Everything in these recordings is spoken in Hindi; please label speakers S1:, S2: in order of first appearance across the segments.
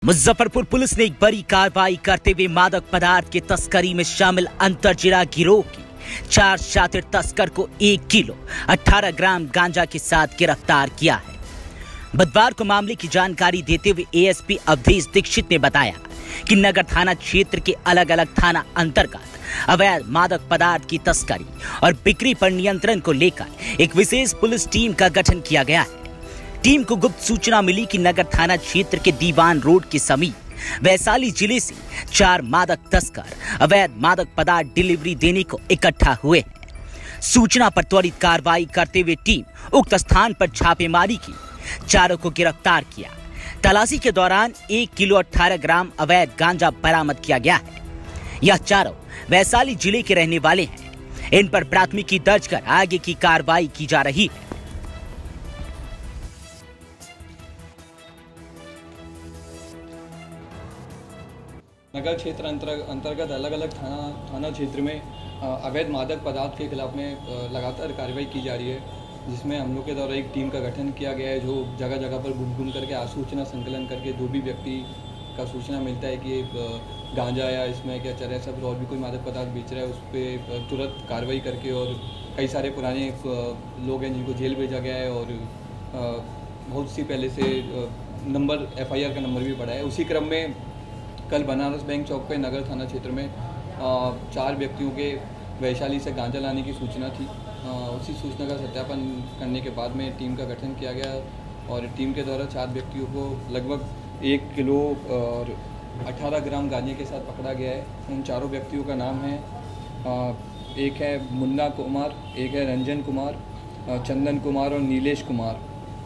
S1: मुजफ्फरपुर पुलिस ने एक बड़ी कार्रवाई करते हुए मादक पदार्थ की तस्करी में शामिल अंतरजिला गिरोह की 4 शातिर तस्कर को 1 किलो 18 ग्राम गांजा के साथ गिरफ्तार किया है। बुधवार को मामले की जानकारी देते हुए एएसपी अवधेश दीक्षित ने बताया कि नगर थाना क्षेत्र के अलग अलग थाना अंतर्गत अवैध मादक पदार्थ की तस्करी और बिक्री पर नियंत्रण को लेकर एक विशेष पुलिस टीम का गठन किया गया है। टीम को गुप्त सूचना मिली कि नगर थाना क्षेत्र के दीवान रोड के समीप वैशाली जिले से 4 मादक तस्कर अवैध मादक पदार्थ डिलीवरी देने को इकट्ठा हुए हैं। सूचना पर त्वरित कार्रवाई करते हुए टीम उक्त स्थान पर छापेमारी की, चारों को गिरफ्तार किया। तलाशी के दौरान 1 किलो 18 ग्राम अवैध गांजा बरामद किया गया है। यह चारों वैशाली जिले के रहने वाले हैं। इन पर प्राथमिकी दर्ज कर आगे की कार्रवाई की जा रही है।
S2: नगर क्षेत्र अंतर्गत अलग अलग थाना क्षेत्र में अवैध मादक पदार्थ के खिलाफ में लगातार कार्रवाई की जा रही है, जिसमें हम लोग के द्वारा एक टीम का गठन किया गया है, जो जगह जगह पर घूम करके आसूचना संकलन करके जो भी व्यक्ति का सूचना मिलता है कि गांजा या इसमें क्या चल रहा है, सब और भी कोई मादक पदार्थ बेच रहा है, उस पर तुरंत कार्रवाई करके, और कई सारे पुराने लोग हैं जिनको जेल भेजा गया है और बहुत सी पहले से नंबर FIR का नंबर भी पड़ा है। उसी क्रम में कल बनारस बैंक चौक पे नगर थाना क्षेत्र में 4 व्यक्तियों के वैशाली से गांजा लाने की सूचना थी। उसी सूचना का सत्यापन करने के बाद में टीम का गठन किया गया और टीम के द्वारा 4 व्यक्तियों को लगभग 1 किलो और 18 ग्राम गांजे के साथ पकड़ा गया है। उन चारों व्यक्तियों का नाम है, एक है मुन्ना कुमार, एक है रंजन कुमार, चंदन कुमार और नीलेश कुमार।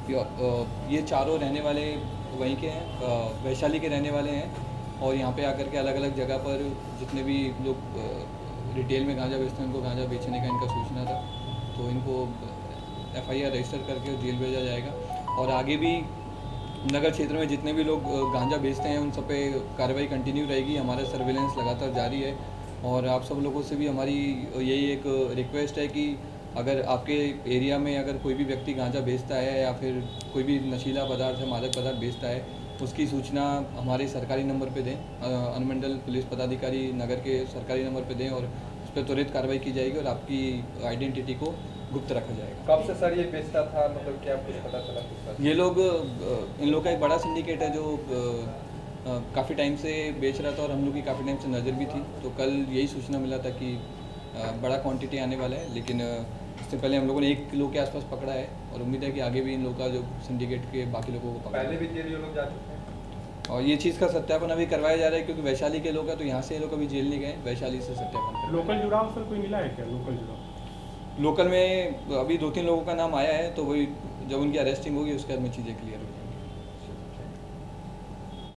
S2: ये चारों रहने वाले वहीं के हैं, वैशाली के रहने वाले हैं और यहाँ पे आकर के अलग अलग जगह पर जितने भी लोग रिटेल में गांजा बेचते हैं उनको गांजा बेचने का इनका सूचना था, तो इनको FIR रजिस्टर करके जेल भेजा जाएगा। और आगे भी नगर क्षेत्र में जितने भी लोग गांजा बेचते हैं उन सब पे कार्रवाई कंटिन्यू रहेगी। हमारा सर्विलेंस लगातार जारी है और आप सब लोगों से भी हमारी यही एक रिक्वेस्ट है कि अगर आपके एरिया में अगर कोई भी व्यक्ति गांजा बेचता है या फिर कोई भी नशीला पदार्थ है, मादक पदार्थ बेचता है, उसकी सूचना हमारे सरकारी नंबर पे दें, अनुमंडल पुलिस पदाधिकारी नगर के सरकारी नंबर पे दें और उस पर त्वरित कार्रवाई की जाएगी और आपकी आइडेंटिटी को गुप्त रखा जाएगा।
S3: कब से सर ये बेचता था, मतलब क्या कुछ पता चला?
S2: ये लोग, इन लोग का एक बड़ा सिंडिकेट है जो काफ़ी टाइम से बेच रहा था और हम लोग की काफ़ी टाइम से नज़र भी थी, तो कल यही सूचना मिला था कि बड़ा क्वांटिटी आने वाला है, लेकिन इससे पहले हम लोगों ने 1 किलो के आसपास पकड़ा है और उम्मीद है कि आगे भी इन लोगों का जो सिंडिकेट के बाकी लोगों को पकड़ा।
S3: पहले भी जेल ये लोग जा चुके हैं
S2: और ये चीज़ का सत्यापन अभी करवाया जा रहा है, क्योंकि वैशाली के लोग हैं तो यहाँ से ये लोग अभी जेल नहीं गए, वैशाली से सत्यापन।
S3: लोकल जुड़ाव सर कोई मिला है क्या? लोकल जुड़ाव
S2: लोकल में अभी 2-3 लोगों का नाम आया है, तो वही जब उनकी अरेस्टिंग होगी उसके बाद में चीज़ें क्लियर होगी।